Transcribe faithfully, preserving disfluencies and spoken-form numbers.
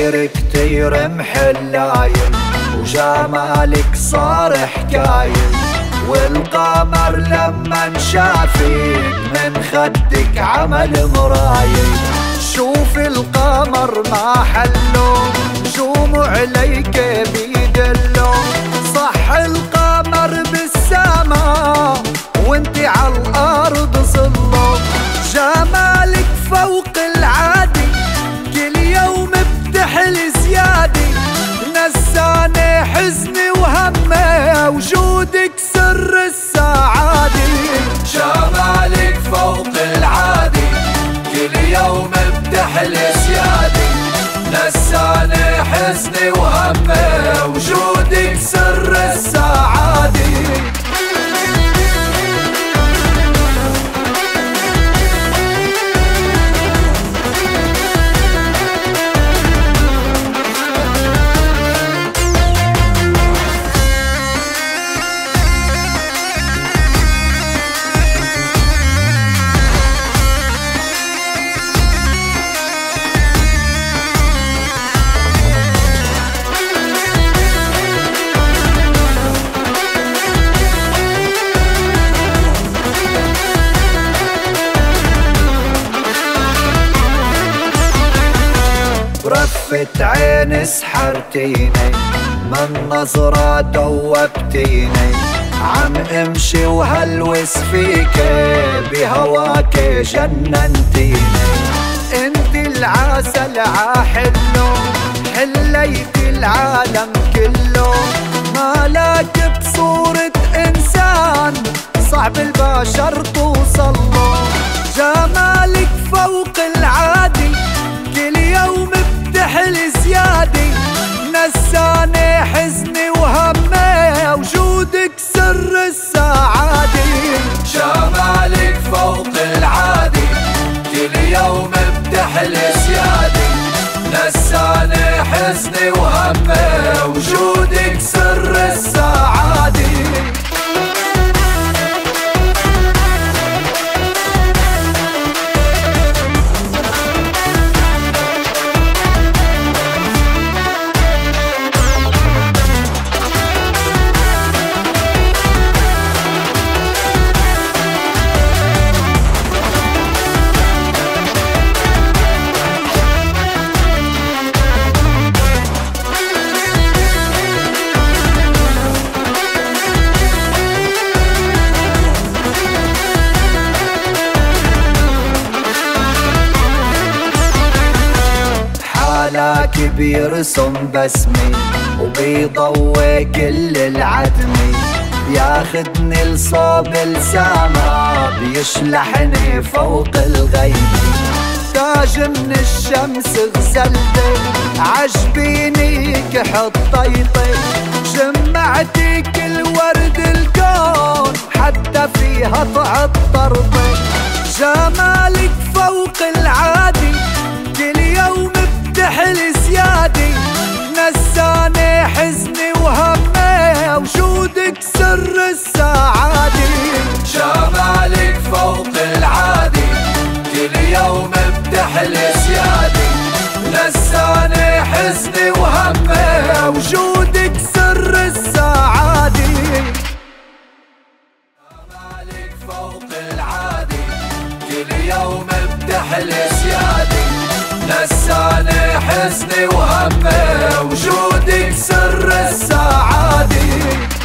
كتير كتير محلايل، وجمالك صار حكايل، والقمر لما انشافك من خدك عمل مرايل. شوف القمر ما حلو، نجوم عليك بيدلو، صح القمر بالسما وانتي عالارض ظلو. جمالك فوق العادي، كل يوم بتحلي زيادة، نساني حزني وهمي، وجودك سر السعادة. جمالك فوق العادي، كل يوم بتحلي زيادة، نساني حزني وهمي، وجودك سر السعادة. برفة عين سحرتيني، من نظرة دوبتيني، عم امشي وهلوس فيكي، بهواكي جننتيني. انتي العسل عاحلو، حليتي العالم كله، مالك بصورة انسان صعب البشر توصله. جمالك فوق العادي، كل يوم بتحلي زيادة، نساني حزني وهمي، وجودك سر السعادة. جمالك فوق العادي، كل يوم بتحلي زيادة، نساني حزني وهمي، وجودك سر السعادة. حالك بيرسم بسمي، وبيضوي كل العتمي، بياخدني لصوب السما، بيشلحني فوق الغيم. تاج من الشمس غزلتي، عجبيني كحطيطي، جمعتي كل ورد الكون، حتى فيها تعطرتي. جمالك فوق العادي، كل يوم بتحلي زيادة، نساني حزني وهمي، وجودك سر السعادة. جمالك فوق العادي، كل يوم بتحلي زيادة، نساني حزني وهمي، وجودك سر السعادة. جمالك فوق العادي، كل يوم بتحلي زيادة، نساني حزني وهمي، وجودك سر السعادة.